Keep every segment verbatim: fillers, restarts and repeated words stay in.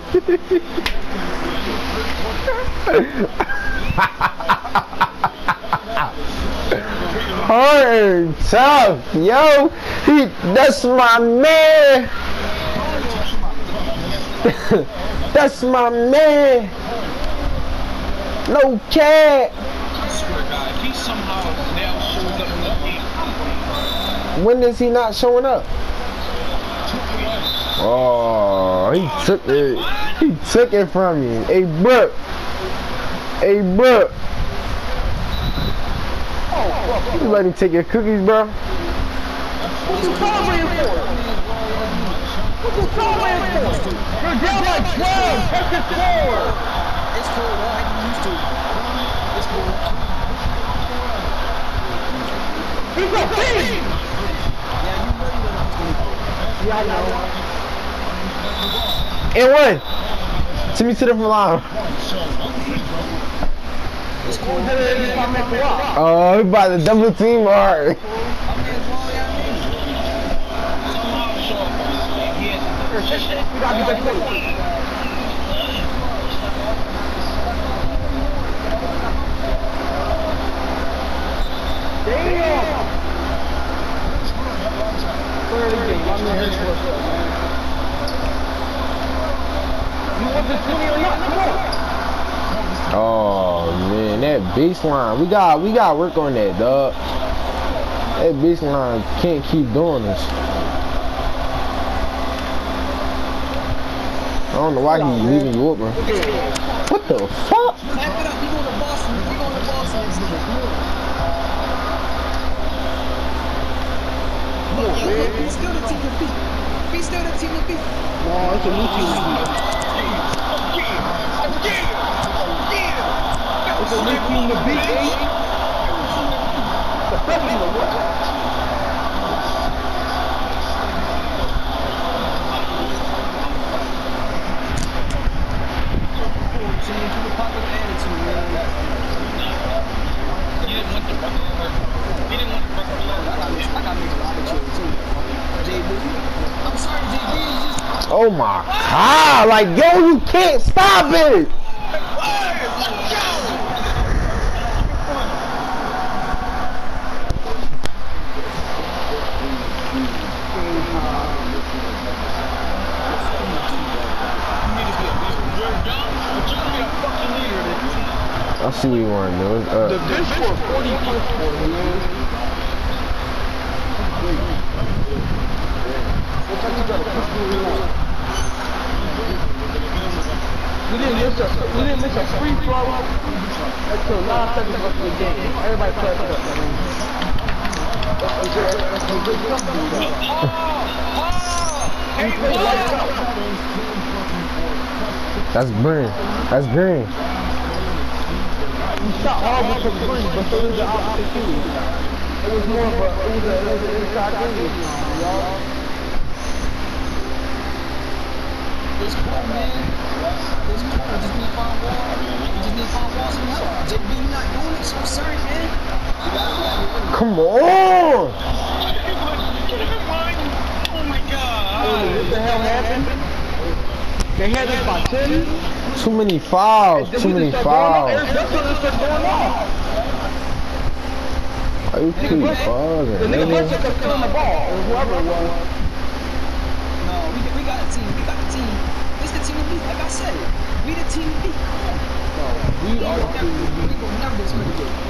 Hard and tough, yo. He, that's my man. That's my man. No cat. When is he not showing up? Oh, he took it. He took it from you. Hey, Brooke. Hey, Brooke. You let him take your cookies, bro? What you celebrating for? What you celebrating for? You're down by twelve. Take your score. It's cool, bro. I can used to. It's cool. He's a beast. Yeah, I know. And one. Send me to the line. Oh, we about to double team hard. Oh man, that baseline. We got we got to work on that, dog. That baseline can't keep doing this. I don't know why he's leaving you open. What the fuck? He's still the team to beat. He's still the team to beat. No, it's a new team to beat. It's a new team to beat, eh? The president of what? Oh my god, like yo, you can't stop it! I see what you want to do. It's up. The bench score forty points for him, man. We didn't miss a we didn't miss a free throw until nine seconds left in the game. Everybody pressed up. That's green. That's green. He shot horrible from three, but so did the opposite team. It was more of a, it was a, it was an inside game, y'all. It's cool, man. It's cool. We just need to find wall. We just need to find walls and help. J B not doing it, so I'm sorry, man. Come on! Oh my god. What the hell happened? They had this by ten. Too many fouls. Too many fouls. Are you keep fouls? The nigga Buster kept throwing the ball, or whoever it was. No, we, we got a team. We got the team. It's the team to beat. Like I said, we the team to beat. No, we are the team to beat. We will never this many games.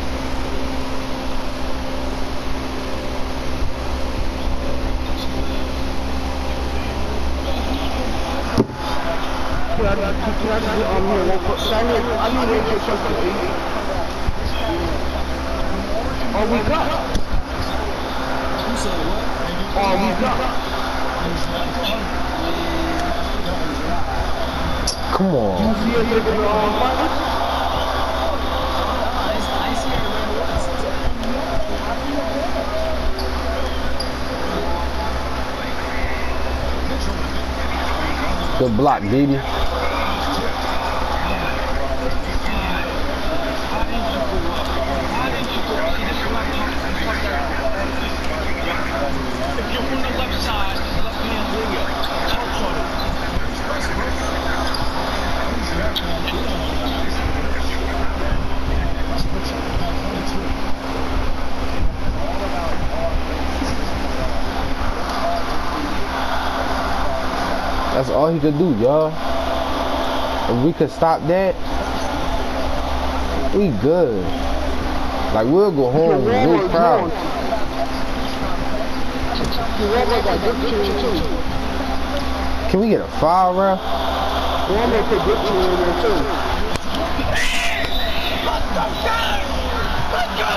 Can I, can I just get on here real quick? I need, I need to wait for something to eat. Oh, we got. You said what? Oh, we got. Come on. You see us taking the um, finals? I see it. Good block, baby. If you're on the left side, left hand winger, touch on it. That's all he could do, y'all. If we could stop that, we good. Like, we'll go home with no crowd. Can we get a foul, bro? Let's go, Let's go!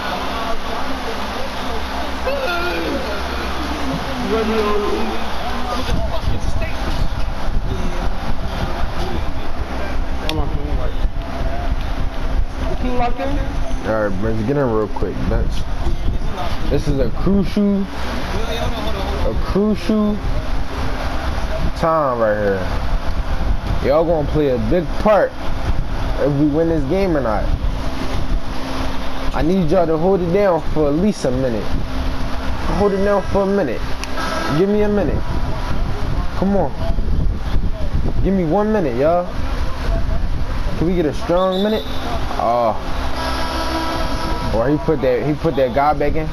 Alright, Brent, get in real quick, bench. This is a crucial, a crucial time right here. Y'all gonna play a big part if we win this game or not. I need y'all to hold it down for at least a minute. Hold it down for a minute. Give me a minute. Come on. Give me one minute, y'all. Can we get a strong minute? Oh. Or he put that he put that guy back in.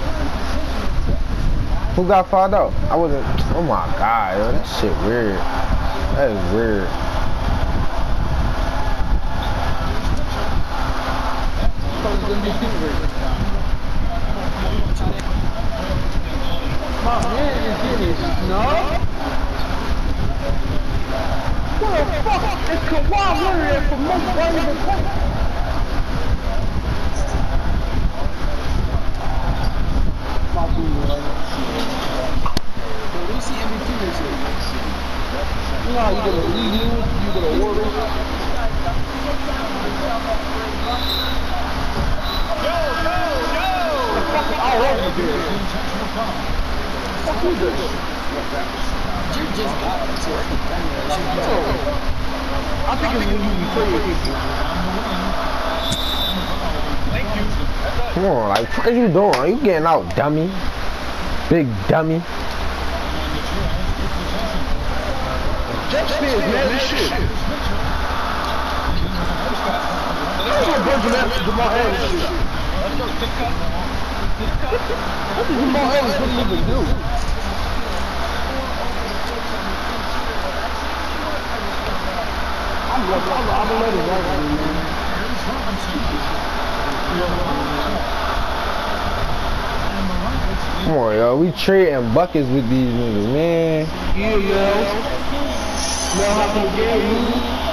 Who got fouled out? I wasn't. Oh my god, yo, that shit weird. That is weird. My man is getting snubbed. What the fuck is Kawhi Leonard for most valuable points? You know how you get a lead, you get a order. Yo, yo, yo! Fuck it, I'll help you do it. Fuck you do it. You just got it. I think it's when you be playing people. Thank you. Come on, like, what are you doing? Are you getting out, dummy? Big dummy. Jack Spears, man, this shit. That's what Virgil asked Jamal Adams shit. What did Jamal Adams really even do? I'm like, I'm gonna let it right, man. Come on, yo. We trading buckets with these niggas, man. Yeah, yo. Now happen again,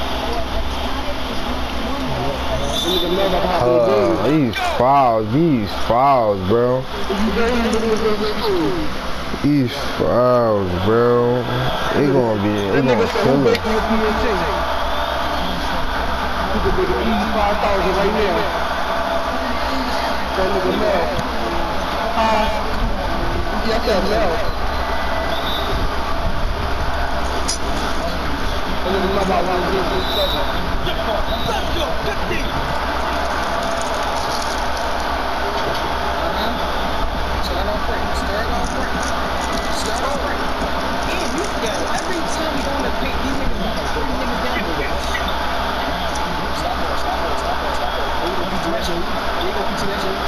Uh, these fouls, these fouls, bro. These fouls, bro. They gonna be, they gonna kill us. You could make an easy five thousand right now. That nigga Mel. Uh, yeah, I said Mel. And then my about one get this stuff. Let's go, fifty. Start off right. Start off right. Start off right. And you got every time you go in the paint, these niggas want to put these niggas down with it. Stop it, stop it, stop it, stop it. There you go, P T that shit. There you go, P T that shit.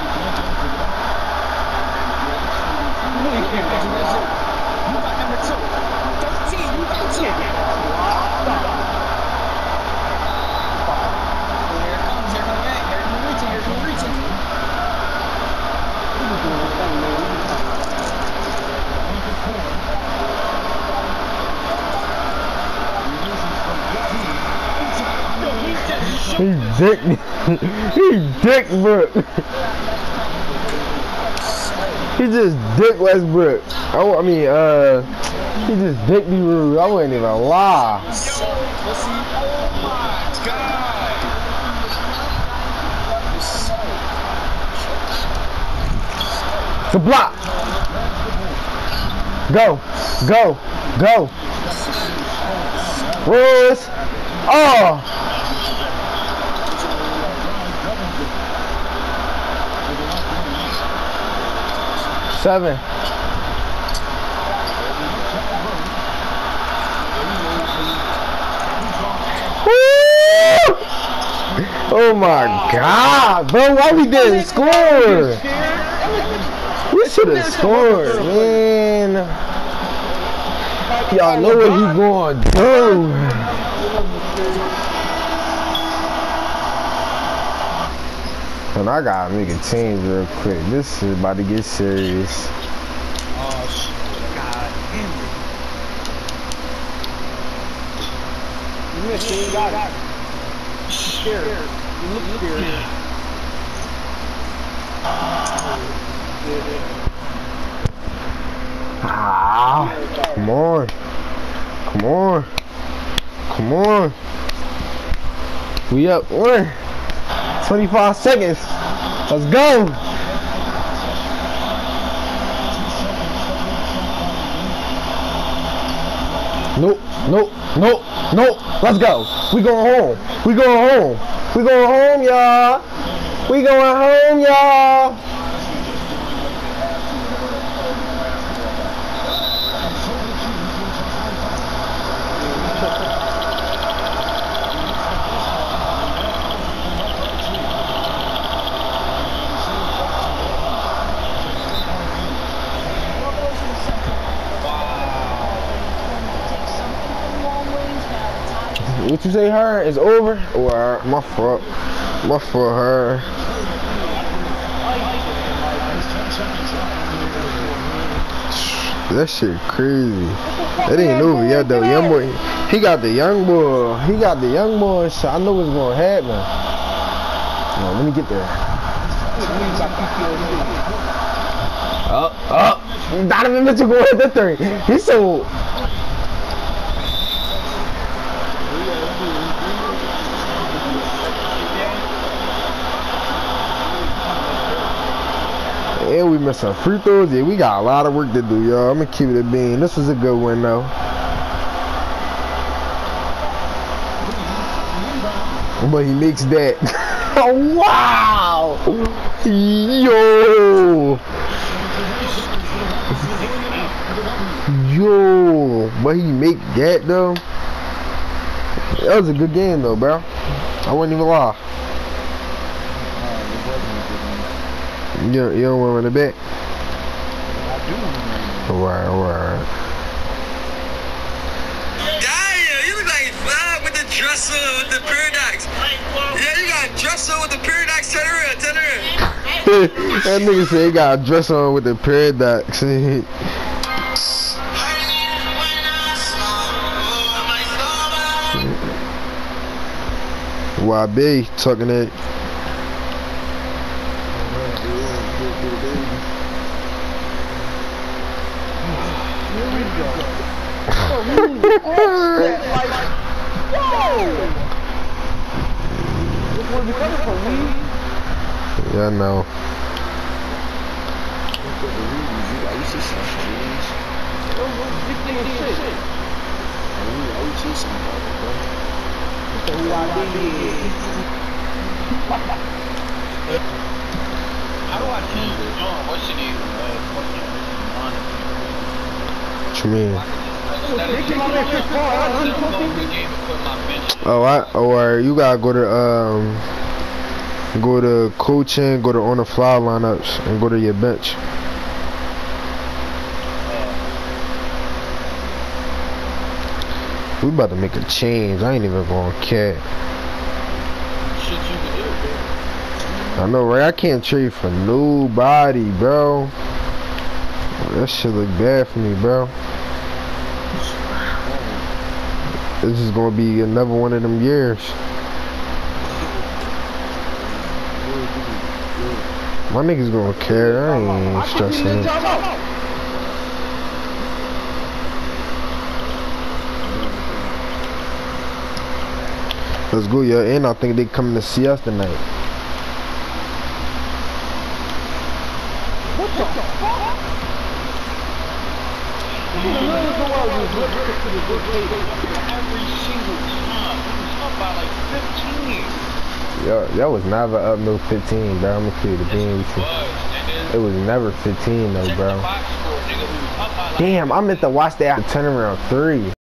You really can't do that shit. You got number two. thirteen, you got two. Stop. Here it comes, here it comes back. Here it comes reaching, here it comes reaching. You just doing this thing, man. He dick, he dick Brook. He just dick Westbrook. Oh, I mean, uh, he just dick me rude. I wouldn't even lie. Oh my god. The block. Go, go, go. Rose. Oh. Seven. Woo! Oh my god, bro, why we didn't score? We should have scored, man. Y'all know what he going to do. And I gotta make a change real quick. This is about to get serious. Oh shit! God damn it! You missed it. You got it. You scared. You look scared. Ah, come on. Come on. Come on. We up one. twenty-five seconds. Let's go. Nope, nope, nope, nope. Let's go. We going home. We going home. We going home, y'all. We going home, y'all. What you say, her is over? Or my fault. My fault, her. That shit crazy. That ain't over yet though. Young boy, he got the young boy. He got the young boy. So I know what's gonna happen. No, let me get there. Up, up. Donovan Mitchell going hit the three. He's so. And we missing free throws. Yeah, we got a lot of work to do, y'all. I'm gonna keep it a bean. This was a good win, though. But he makes that. Oh, wow! Yo! Yo! But he make that, though. That was a good game, though, bro. I wouldn't even lie. You, you don't want to run it back? I do. Alright, alright. Damn, you look like Fab with the dresser with the paradox. Yeah, you got a dresser with the paradox. Turn around, turn around. That nigga said he got a dress on with the paradox. Y B talking that. Yeah, I know. How do I change this? What should you What you mean? Oh, I, oh, alright. You gotta go to um, go to coaching, go to on the fly lineups, and go to your bench. We about to make a change. I ain't even gonna care. Shit you can do, bro. I know, right? I can't trade for nobody, bro. That shit look bad for me, bro. This is gonna be another one of them years. My niggas gonna care. I ain't stressing it. Let's go, yo. And I think they coming to see us tonight. What the fuck? Every single time. It was up by like fifteen. Yo, that was never up no fifteen, bro. I'm gonna keep the bean with you. It was never fifteen though, bro. Damn, I meant to watch that turnaround three.